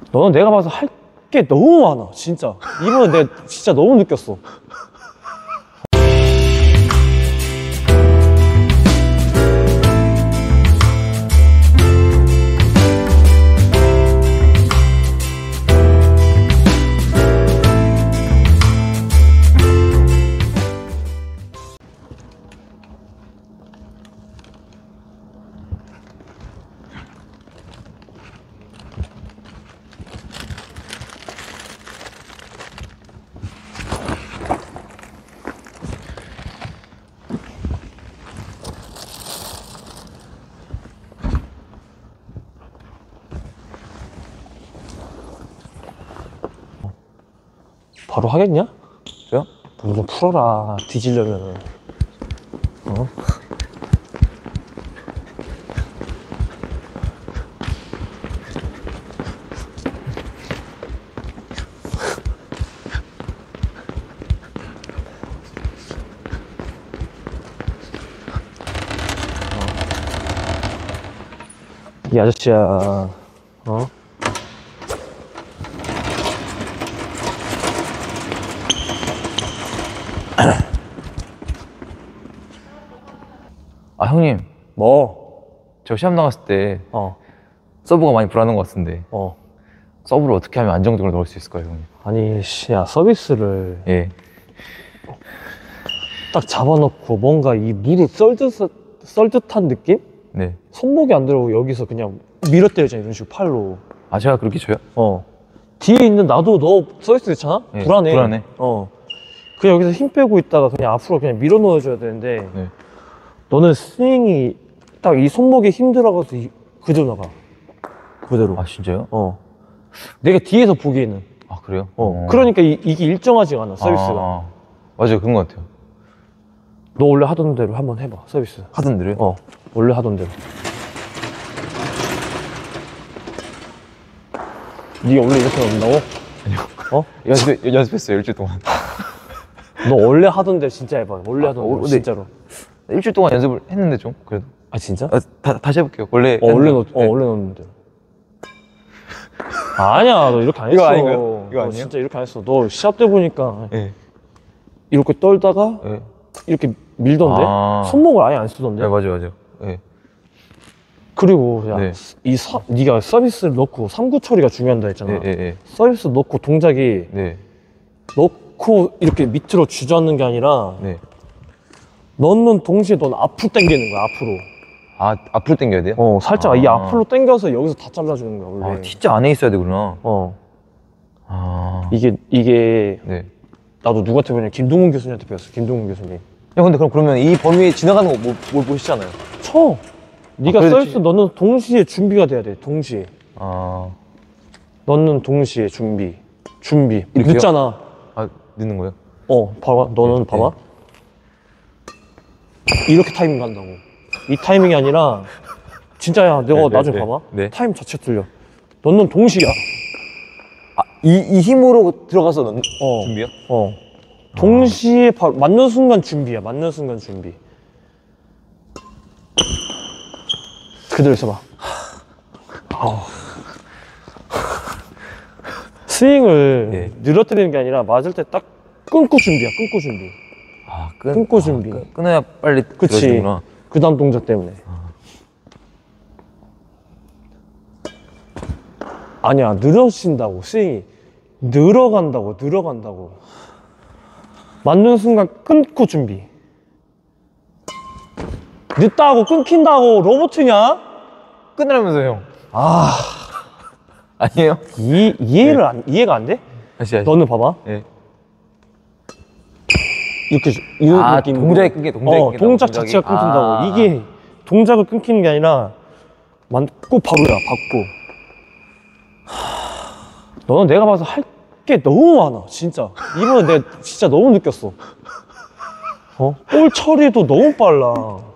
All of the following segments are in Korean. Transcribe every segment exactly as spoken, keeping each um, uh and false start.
너는 내가 봐서 할 게 너무 많아 진짜. 이번에 내가 진짜 너무 느꼈어. 바로 하겠냐? 저요? 물 좀 풀어라. 뒤지려면은. 어? 이 아저씨야. 어? 아 형님, 뭐? 저 시합 나갔을 때 어. 서브가 많이 불안한 것 같은데 어. 서브를 어떻게 하면 안정적으로 넣을 수 있을까요, 형님? 아니, 씨, 야, 서비스를 예. 딱 잡아놓고 뭔가 이 물을 썰듯, 썰듯한 느낌? 네. 손목이 안 들어오고 여기서 그냥 밀어 때리잖아, 이런 식으로 팔로. 아 제가 그렇게 줘요? 어. 뒤에 있는 나도 너 서비스 됐잖아? 예, 불안해. 불안해. 어. 그냥 여기서 힘 빼고 있다가 그냥 앞으로 그냥 밀어 넣어줘야 되는데, 네. 너는 스윙이 딱 이 손목에 힘 들어가서 이- 그대로 나가. 그대로. 아 진짜요? 어. 내가 뒤에서 보기에는. 아 그래요? 어. 그러니까 이, 이게 일정하지가 않아, 서비스가. 아, 맞아요, 그런 것 같아요. 너 원래 하던 대로 한번 해봐, 서비스. 하던 대로요? 어. 원래 하던 대로. 네가 원래 이렇게 넣는다고? 아니요. 어? 연습, 연습했어요, 일주일 동안. 너 원래 하던 대로 진짜 해봐. 원래 하던 어, 대로, 근데- 진짜로. 일주일 동안 연습을 했는데 좀 그래도. 아, 진짜? 아, 다, 다시 해볼게요. 원래 어, 원래 넣, 했는데. 어, 네. 원래 넣는 대로. 아니야, 너 이렇게 안 했어. 이거 아닌가요? 이거 너 아니에요? 진짜 이렇게 안 했어. 너 시합 때 보니까 네. 이렇게 떨다가 네. 이렇게 밀던데? 아. 손목을 아예 안 쓰던데? 네, 맞아요, 맞아요. 네. 그리고 야, 네. 이 서, 네가 서비스를 넣고 삼구 처리가 중요한다 했잖아. 네, 네, 네. 서비스 넣고 동작이 네. 넣고 이렇게 밑으로 주저앉는 게 아니라 네. 넣는 동시에 넌 앞으로 당기는 거야, 앞으로. 아, 앞으로 당겨야 돼요? 어, 살짝 아. 이 앞으로 당겨서 여기서 다 잘라주는 거야, 원래. 아, T자 안에 있어야 되구나. 어. 아. 이게, 이게, 네. 나도 누구한테 배웠냐? 김동훈 교수님한테 배웠어, 김동훈 교수님. 야, 근데 그럼 그러면 이 범위에 지나가는 거 뭘, 뭘 보시잖아요? 쳐! 네가 그래도 서비스 지- 넣는 동시에 준비가 돼야 돼, 동시에. 아. 넣는 동시에 준비. 준비. 이렇게요? 늦잖아. 아, 넣는 거예요? 어, 봐봐. 너는 네, 봐봐. 이렇게 타이밍 간다고. 이 타이밍이 아니라, 진짜야. 내가 네, 네, 나중에 네. 봐봐. 네. 타임 자체 틀려. 넣는 동시야. 아, 이, 이 힘으로 들어가서 넣는 어. 준비요? 어. 동시에 바로 맞는 순간 준비야. 맞는 순간 준비. 그대로 있어봐. 아우. 스윙을 예. 늘어뜨리는 게 아니라 맞을 때 딱 끊고 준비야. 끊고 준비. 아, 끊, 끊고 아, 준비. 끊, 끊어야 빨리 그치. 들어지는구나. 그 다음 동작 때문에. 아니야, 늘어진다고, 스윙이. 늘어간다고, 늘어간다고. 맞는 순간 끊고 준비. 늦다고 끊긴다고 로봇이냐? 끊으라면서요, 형. 아, 아니에요? 이, 이해를 안, 이해가 안 돼? 다시, 다시. 너는 봐봐. 예. 이렇게, 이런 아, 느낌. 동작이 끊기, 동작이 어, 끊긴다고, 동작 동작이. 자체가 끊긴다고. 아. 이게 동작을 끊기는 게 아니라, 맞고 바로야, 받고. 너는 내가 봐서 할 게 너무 많아, 진짜. 이번에 내가 진짜 너무 느꼈어. 어? 볼 처리도 너무 빨라.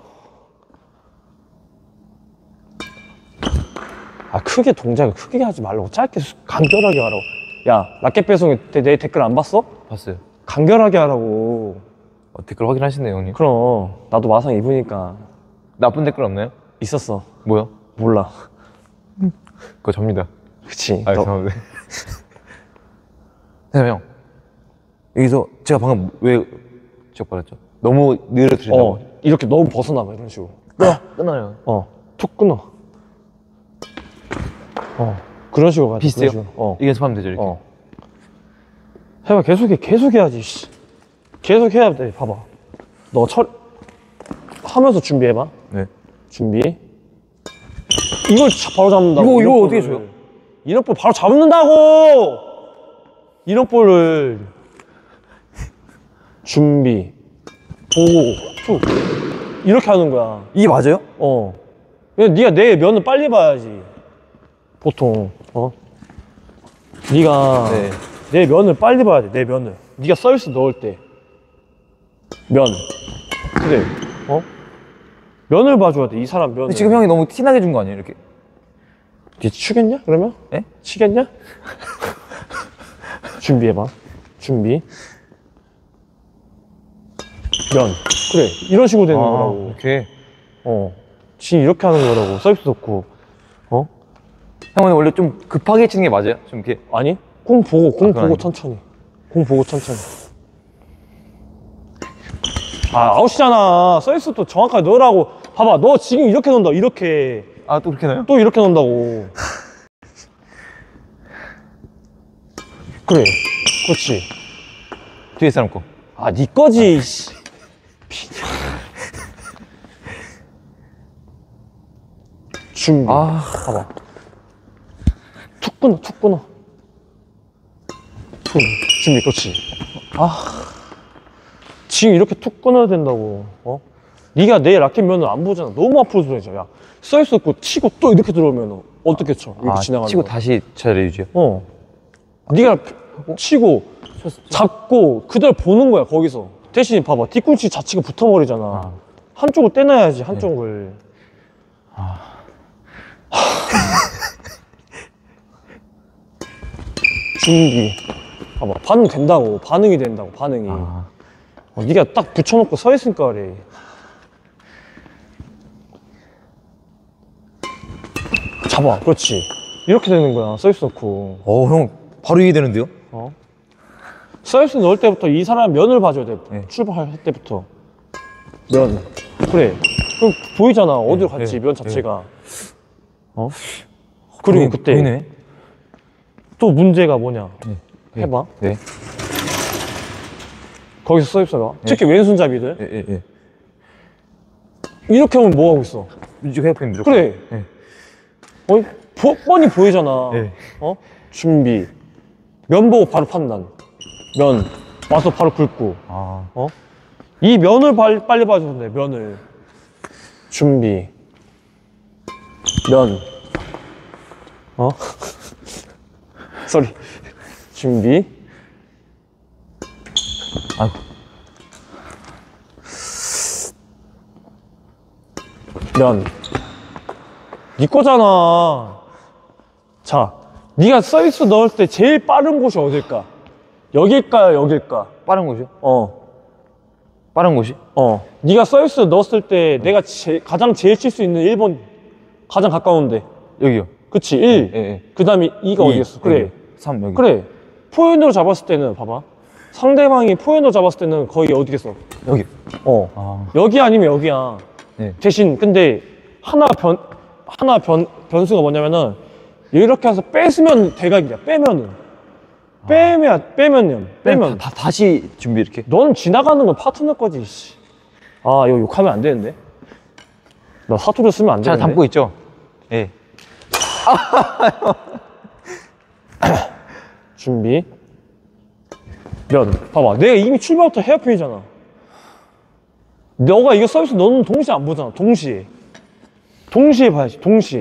아, 크게 동작을 크게 하지 말라고. 짧게 수- 간결하게 하라고. 야, 라켓 배송에 내, 내 댓글 안 봤어? 봤어요. 간결하게 하라고. 어, 댓글 확인하시네요, 형님. 그럼 나도 마상 입으니까 나쁜 댓글 없나요? 있었어. 뭐요? 몰라. 그거 접니다. 그치. 아, 너- 죄송합니다. 형, 여기서 제가 방금 왜 지적받았죠? 너무 느려뜨린다고. 어, 이렇게 너무 벗어나가, 이런 식으로. 끊어! 끊어요. 어, 툭 끊어. 어, 그런 식으로 가야 돼. 비슷해요? 그런 식으로. 어. 이게 연습하면 되죠, 이렇게. 어. 해봐, 계속해, 계속 해야지, 씨. 계속 해야 돼, 봐봐. 너 철, 하면서 준비해봐. 네. 준비. 이걸 자- 바로 잡는다고. 이거- 이런 이거 어떻게 볼을. 줘요? 이런 볼 바로 잡는다고! 이런 볼을. 준비. 보고, 툭. 이렇게 하는 거야. 이게 맞아요? 어. 근데 네가 내 면을 빨리 봐야지. 보통. 어? 네가 네. 내 면을 빨리 봐야 돼. 내 면을. 네가 서비스 넣을 때 면. 그래. 어? 면을 봐줘야 돼. 이 사람 면을. 근데 지금 형이 너무 티나게 준 거 아니에요, 이렇게? 네 추겠냐? 그러면? 예? 치겠냐? 준비해봐. 준비. 면. 그래. 이런 식으로 되는 거라고. 이렇게. 어. 지금 이렇게 하는 거라고. 서비스 넣고. 어? 형은 원래 좀 급하게 치는 게 맞아요? 좀 이렇게. 아니? 공 보고, 공 아, 그건 보고 아니고. 천천히. 공 보고 천천히. 아, 아웃이잖아. 서비스도 정확하게 넣으라고. 봐봐, 너 지금 이렇게 넣는다, 이렇게. 아, 또 그렇게 나요? 또 이렇게 넣는다고. 그래. 그렇지. 뒤에 사람 거. 아, 니 거지, 씨. 피냐. 준비. 아. 봐봐. 툭 끊어, 툭 끊어. 툭. 준비, 그렇지. 아. 지금 이렇게 툭 끊어야 된다고. 어? 네가 내 라켓 면을 안 보잖아. 너무 앞으로 들어야지. 야, 써있었고 치고 또 이렇게 들어오면 어떻게 쳐? 이렇게 아, 지나가는 치고 거. 다시 자리 유지요? 어. 네가 치고 잡고 그대로 보는 거야 거기서. 대신 봐봐 뒤꿈치 자체가 붙어버리잖아. 아. 한쪽을 떼놔야지 한쪽을. 준비. 봐봐 반응 된다고. 반응이 된다고. 반응이. 아. 어, 네가 딱 붙여놓고 서 있으니까 그래. 잡아. 그렇지. 이렇게 되는 거야. 서 있었고. 어, 형, 바로 이해 되는데요? 어? 서비스 넣을 때부터 이 사람 면을 봐줘야 돼. 네. 출발할 때부터. 면. 그래. 그럼 보이잖아. 어디로 네, 갔지, 네, 면 자체가. 어? 그리고 보이- 그때 보이네. 또 문제가 뭐냐. 네. 해봐. 네. 거기서 서비스가. 특히 왼손잡이들. 예, 예, 예. 이렇게 하면 뭐 하고 있어? 무조건 헤어핀 무조건. 그래. 네. 어? 보- 뻔히 보이잖아. 네. 어? 준비. 면 보고 바로 판단. 면. 와서 바로 긁고. 아. 어? 이 면을 빨리, 빨리 봐줘야 돼, 면을. 준비. 면. 어? 쏘리. 준비. 아이고. 면. 네 거잖아. 자, 네가 서비스 넣을 때 제일 빠른 곳이 어딜까? 여길까, 여길까? 빠른 곳이요? 어. 빠른 곳이? 어. 네가 서비스 넣었을 때 내가 제, 가장 제일 칠 수 있는 일 번 가장 가까운데. 여기요. 그치, 일. 예, 예. 그 다음에 이가 이, 어디였어? 그래. 여기. 삼, 여기. 그래. 포핸드로 잡았을 때는, 봐봐. 상대방이 포핸드로 잡았을 때는 거의 어디겠어? 여기. 어. 아. 여기 아니면 여기야. 네. 대신, 근데, 하나 변, 하나 변, 변수가 뭐냐면은, 이렇게 해서 뺏으면 대각이야. 빼면은. 빼면, 빼면요. 빼면. 다, 다, 다시 준비 이렇게. 넌 지나가는 건 파트너 거지, 씨. 아, 이거 욕하면 안 되는데? 나 사투리 쓰면 안 잘 되는데? 담고 있죠? 예. 준비. 면. 봐봐. 내가 이미 출발부터 헤어핀이잖아. 너가 이거 서비스 너는 동시에 안 보잖아. 동시에. 동시에 봐야지. 동시에.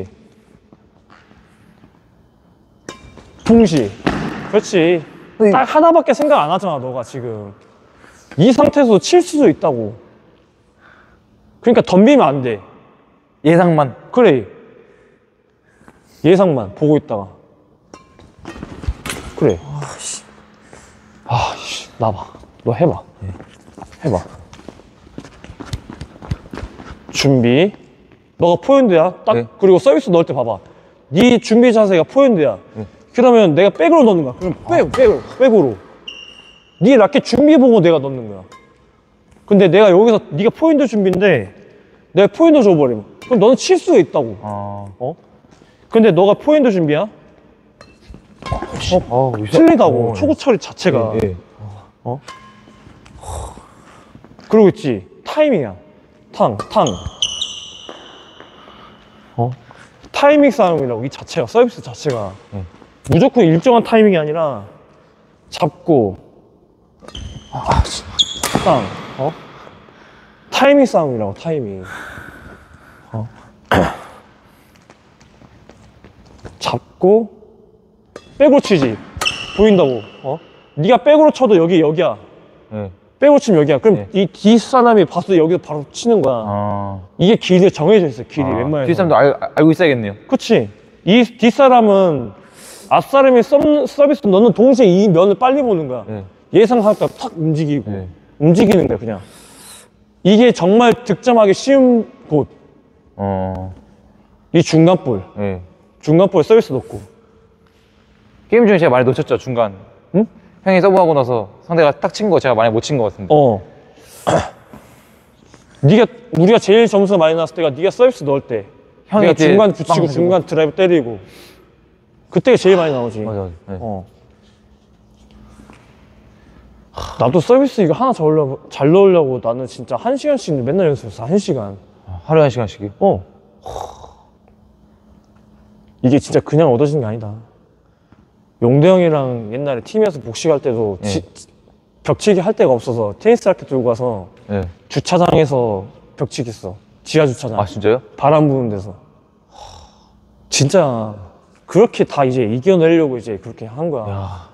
동시에. 그렇지. 네. 딱 하나밖에 생각 안 하잖아. 너가 지금. 이 상태에서 칠 수도 있다고. 그러니까 덤비면 안 돼. 예상만. 그래. 예상만 보고 있다가. 그래. 아씨. 아씨. 나봐. 너 해봐. 해봐. 준비. 너가 포핸드야. 딱. 네. 그리고 서비스 넣을 때 봐봐. 네 준비 자세가 포핸드야. 그러면 내가 백으로 넣는 거야. 그럼 백, 백으로, 백으로. 네 라켓 준비 보고 내가 넣는 거야. 근데 내가 여기서 네가 포핸드 준비인데 내가 포핸드 줘버리면 그럼 너는 칠 수가 있다고. 아. 어? 근데 너가 포핸드 준비야? 어, 틀리다고. 초구 처리 자체가. 예. 예. 어? 그러고 있지. 타이밍이야. 탕, 탕. 어? 타이밍 싸움이라고, 이 자체가, 서비스 자체가. 네. 무조건 일정한 타이밍이 아니라, 잡고, 아, 땅, 어? 타이밍 싸움이라고, 타이밍. 어? 잡고, 백으로 치지. 보인다고, 어? 네가 백으로 쳐도 여기, 여기야. 예. 백으로 치면 여기야. 그럼 네. 이 뒷사람이 봤을 때 여기서 바로 치는 거야. 아. 이게 길이 정해져 있어, 길이. 아. 웬만해서. 뒷사람도 알, 알고 있어야겠네요. 그치. 이 뒷사람은 앞사람이 서, 서비스 너는 동시에 이 면을 빨리 보는 거야. 네. 예상할까 탁 움직이고 네. 움직이는 거야 그냥. 이게 정말 득점하기 쉬운 곳. 어. 이 중간볼. 예. 중간볼 서비스 넣고. 게임 중에 제가 많이 놓쳤죠, 중간. 응? 형이 서브하고 나서 상대가 딱 친 거 제가 많이 못 친 거 같은데. 어. 네가 우리가 제일 점수 많이 났을 때가 네가 서비스 넣을 때. 형이 내가 이제 중간 빵 붙이고 해주고. 중간 드라이브 때리고. 그때가 제일 많이 나오지. 맞아, 맞아. 네. 어. 나도 서비스 이거 하나 잘 넣으려고, 잘 넣으려고 나는 진짜 한 시간씩 맨날 연습했어. 한 시간. 하루에 한 시간씩이요? 어. 이게 진짜 그냥 얻어진 게 아니다. 용대 형이랑 옛날에 팀에서 복식할 때도 예. 지- 벽치기 할 데가 없어서 테니스 라켓 들고 가서 예. 주차장에서 벽치기 했어. 지하 주차장. 아, 진짜요? 바람 부는 데서. 진짜 그렇게 다 이제 이겨내려고 이제 그렇게 한 거야. 야.